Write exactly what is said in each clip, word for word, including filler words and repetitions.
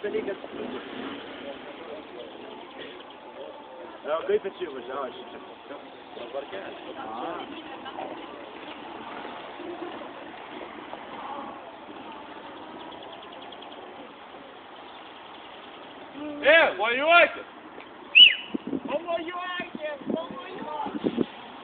Ja, kaip čia važiavo šičia? Dabarkė? E, važiuokit! Pavažiuokit! Pavažiuokit!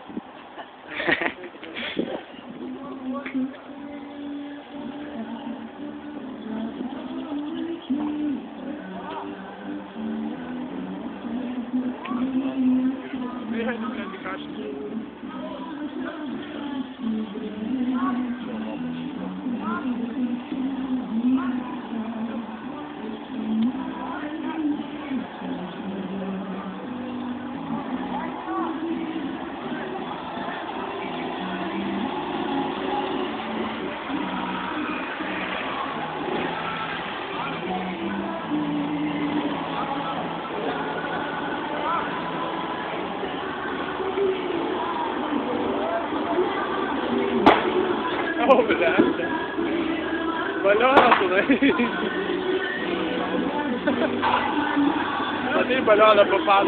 Oh, verdade. Balioną daí. Cadê balioną, papai?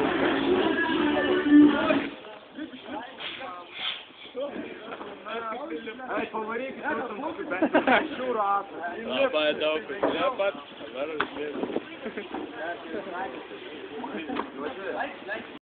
Ai, favorito, churrasco. Rapaz, dá o rapaz. Agora eu